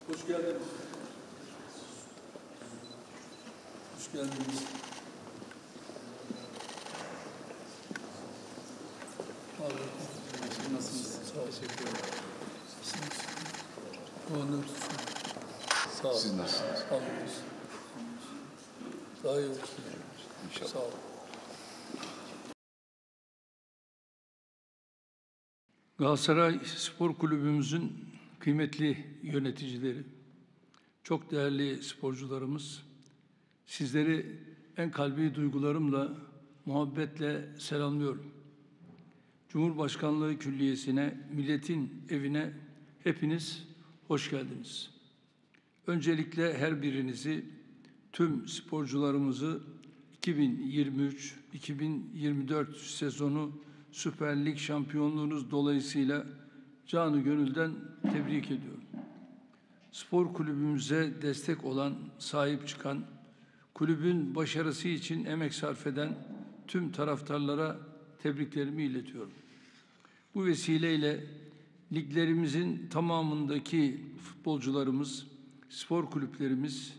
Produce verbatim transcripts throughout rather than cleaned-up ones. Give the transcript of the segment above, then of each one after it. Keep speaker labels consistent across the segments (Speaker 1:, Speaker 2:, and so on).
Speaker 1: Hoş geldiniz. Hoş geldiniz. Abi, nasılsınız? Sağ olun. Teşekkür ederim. Onur. Sağ olun.
Speaker 2: Siz nasılsınız?
Speaker 1: Sağ olun. Daha iyi olsun.
Speaker 2: İnşallah.
Speaker 1: Sağ olun. Galatasaray Spor Kulübümüzün kıymetli yöneticileri, çok değerli sporcularımız, sizleri en kalbi duygularımla, muhabbetle selamlıyorum. Cumhurbaşkanlığı Külliyesi'ne, milletin evine hepiniz hoş geldiniz. Öncelikle her birinizi, tüm sporcularımızı iki bin yirmi üç iki bin yirmi dört sezonu Süper Lig şampiyonluğunuz dolayısıyla canı gönülden tebrik ediyorum. Spor kulübümüze destek olan, sahip çıkan, kulübün başarısı için emek sarf eden tüm taraftarlara tebriklerimi iletiyorum. Bu vesileyle liglerimizin tamamındaki futbolcularımız, spor kulüplerimiz,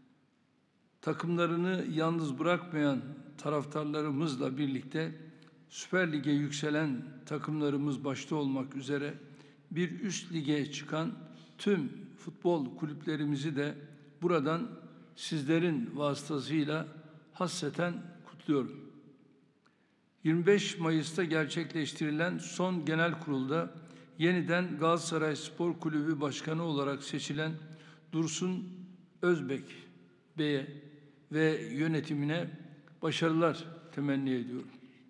Speaker 1: takımlarını yalnız bırakmayan taraftarlarımızla birlikte Süper Lig'e yükselen takımlarımız başta olmak üzere bir üst lige çıkan tüm futbol kulüplerimizi de buradan sizlerin vasıtasıyla hasreten kutluyorum. yirmi beş Mayıs'ta gerçekleştirilen son genel kurulda yeniden Galatasaray Spor Kulübü Başkanı olarak seçilen Dursun Özbek Bey'e ve yönetimine başarılar temenni ediyorum.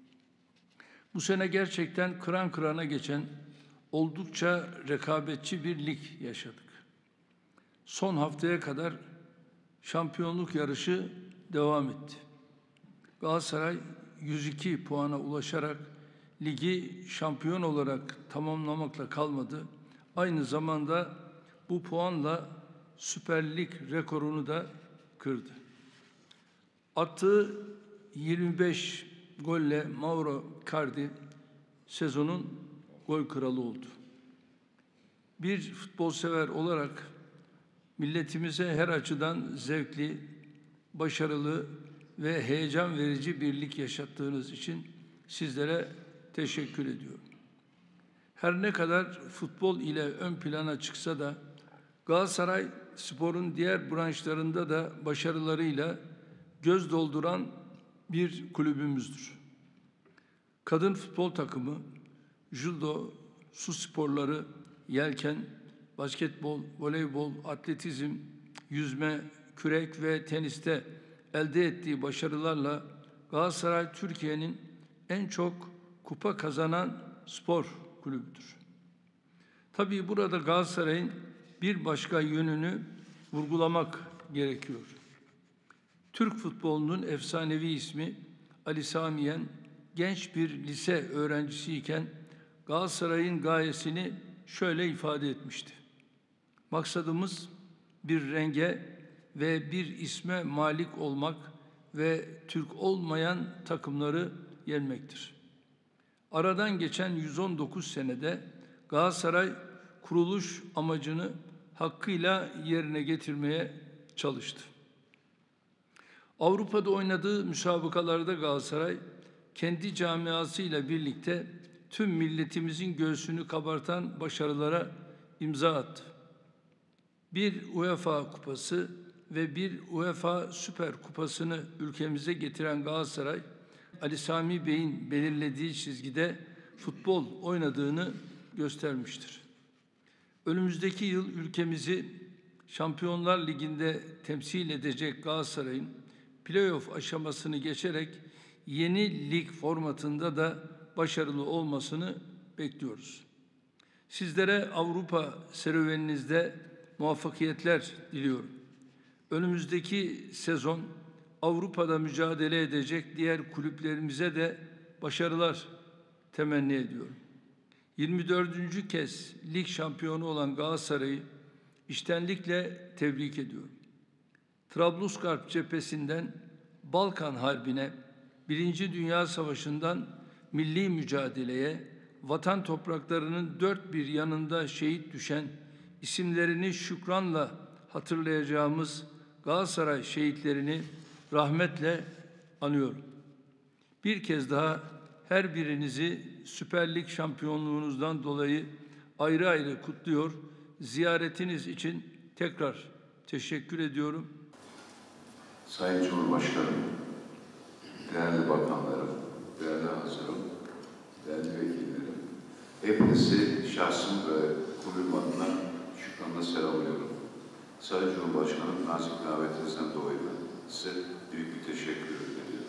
Speaker 1: Bu sene gerçekten kıran kırana geçen oldukça rekabetçi bir lig yaşadık. Son haftaya kadar şampiyonluk yarışı devam etti. Galatasaray yüz iki puana ulaşarak ligi şampiyon olarak tamamlamakla kalmadı. Aynı zamanda bu puanla Süper Lig rekorunu da kırdı. Attığı yirmi beş golle Mauro Icardi sezonun gol kralı oldu. Bir futbol sever olarak milletimize her açıdan zevkli, başarılı ve heyecan verici bir lig yaşattığınız için sizlere teşekkür ediyorum. Her ne kadar futbol ile ön plana çıksa da Galatasaray sporun diğer branşlarında da başarılarıyla göz dolduran bir kulübümüzdür. Kadın futbol takımı, judo, su sporları, yelken, basketbol, voleybol, atletizm, yüzme, kürek ve teniste elde ettiği başarılarla Galatasaray Türkiye'nin en çok kupa kazanan spor kulübüdür. Tabii burada Galatasaray'ın bir başka yönünü vurgulamak gerekiyor. Türk futbolunun efsanevi ismi Ali Sami Yen genç bir lise öğrencisiyken Galatasaray'ın gayesini şöyle ifade etmişti. Maksadımız bir renge ve bir isme malik olmak ve Türk olmayan takımları yenmektir. Aradan geçen yüz on dokuz senede Galatasaray kuruluş amacını hakkıyla yerine getirmeye çalıştı. Avrupa'da oynadığı müsabakalarda Galatasaray kendi camiasıyla birlikte tüm milletimizin göğsünü kabartan başarılara imza attı. Bir UEFA Kupası ve bir UEFA Süper Kupası'nı ülkemize getiren Galatasaray, Ali Sami Bey'in belirlediği çizgide futbol oynadığını göstermiştir. Önümüzdeki yıl ülkemizi Şampiyonlar Ligi'nde temsil edecek Galatasaray'ın playoff aşamasını geçerek yeni lig formatında da başarılı olmasını bekliyoruz. Sizlere Avrupa serüveninizde muvaffakiyetler diliyorum. Önümüzdeki sezon Avrupa'da mücadele edecek diğer kulüplerimize de başarılar temenni ediyorum. yirmi dördüncü kez lig şampiyonu olan Galatasaray'ı içtenlikle tebrik ediyorum. Trablusgarp cephesinden Balkan Harbi'ne, Birinci Dünya Savaşı'ndan milli mücadeleye, vatan topraklarının dört bir yanında şehit düşen isimlerini şükranla hatırlayacağımız Galatasaray şehitlerini rahmetle anıyorum. Bir kez daha her birinizi Süper Lig şampiyonluğunuzdan dolayı ayrı ayrı kutluyor. Ziyaretiniz için tekrar teşekkür ediyorum.
Speaker 2: Sayın Cumhurbaşkanım, değerli bakanlarım, değerli hazırım, değerli vekillerim, hepinizi şahsım ve kulübüm adına şükranla selamlıyorum. Sayın Cumhurbaşkanım, nazik davetinizden dolayı size büyük bir teşekkür ediyorum.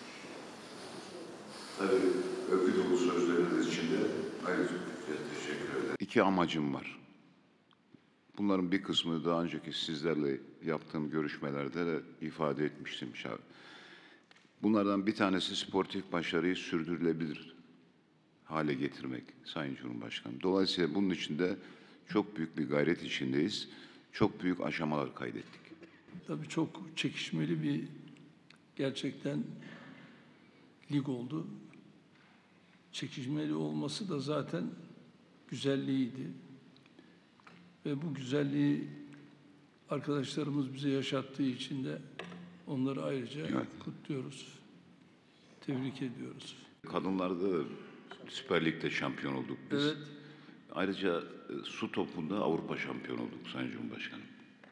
Speaker 2: Tabii övgü dolu sözleriniz için de ayrıca teşekkür ederim. İki amacım var. Bunların bir kısmını daha önceki sizlerle yaptığım görüşmelerde de ifade etmiştim. Bunlardan bir tanesi sportif başarıyı sürdürülebilir hale getirmek Sayın Cumhurbaşkanım. Dolayısıyla bunun için de çok büyük bir gayret içindeyiz. Çok büyük aşamalar kaydettik.
Speaker 1: Tabii çok çekişmeli bir gerçekten lig oldu. Çekişmeli olması da zaten güzelliğiydi. Ve bu güzelliği arkadaşlarımız bize yaşattığı için de onları ayrıca evet. kutluyoruz. Tebrik ediyoruz.
Speaker 2: Kadınlarda Süper Lig'de şampiyon olduk biz.
Speaker 1: Evet.
Speaker 2: Ayrıca su topunda Avrupa şampiyon olduk Sayın Cumhurbaşkanım.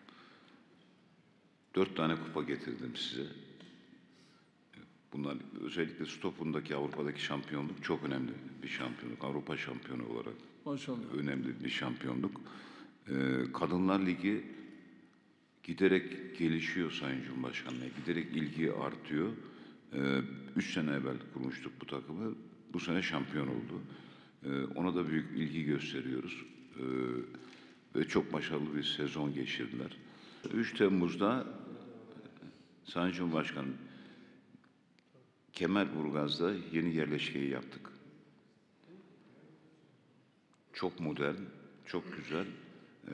Speaker 2: Dört tane kupa getirdim size. Bunlar özellikle su topundaki Avrupa'daki şampiyonluk çok önemli bir şampiyonluk. Avrupa şampiyonu olarak
Speaker 1: Maşallah.
Speaker 2: önemli bir şampiyonluk. Ee, Kadınlar Ligi giderek gelişiyor Sayın Cumhurbaşkanı'na. Giderek ilgi artıyor. Ee, üç sene evvel kurmuştuk bu takımı. Bu sene şampiyon oldu. Ee, ona da büyük ilgi gösteriyoruz. Ee, ve çok başarılı bir sezon geçirdiler. üç Temmuz'da Sayın Cumhurbaşkanı Kemerburgaz'da yeni yerleşkeyi yaptık. Çok modern, çok güzel. Ee,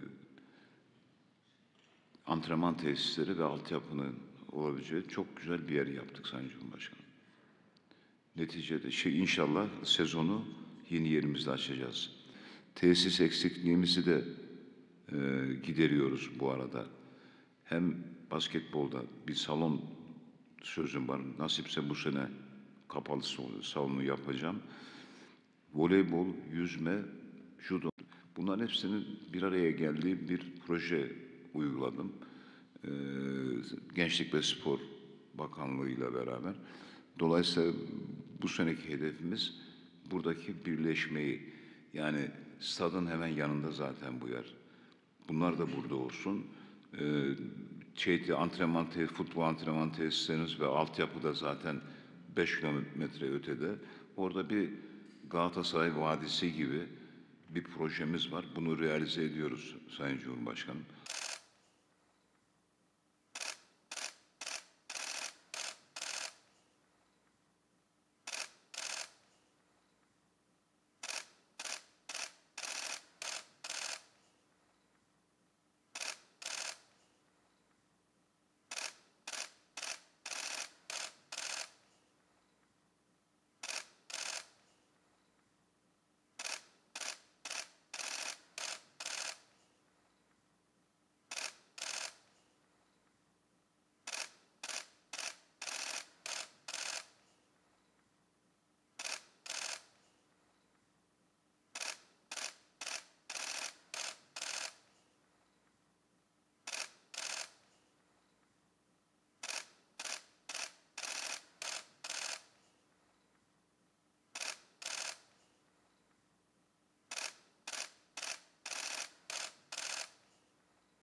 Speaker 2: antrenman tesisleri ve altyapının olabileceği çok güzel bir yer yaptık Sayın Cumhurbaşkanım. Neticede şey inşallah sezonu yeni yerimizde açacağız. Tesis eksikliğimizi de e, gideriyoruz bu arada. Hem basketbolda bir salon sözüm var. Nasipse bu sene kapalı salonu yapacağım. Voleybol, yüzme, judo. Bunların hepsinin bir araya geldiği bir proje uyguladım. Ee, Gençlik ve Spor Bakanlığı ile beraber. Dolayısıyla bu seneki hedefimiz buradaki birleşmeyi, yani stadın hemen yanında zaten bu yer. Bunlar da burada olsun. Ee, şeydi, antrenman tesis, futbol antrenman tesisleriniz ve altyapı da zaten beş kilometre ötede. Orada bir Galatasaray Vadisi gibi bir projemiz var. Bunu realize ediyoruz Sayın Cumhurbaşkanım.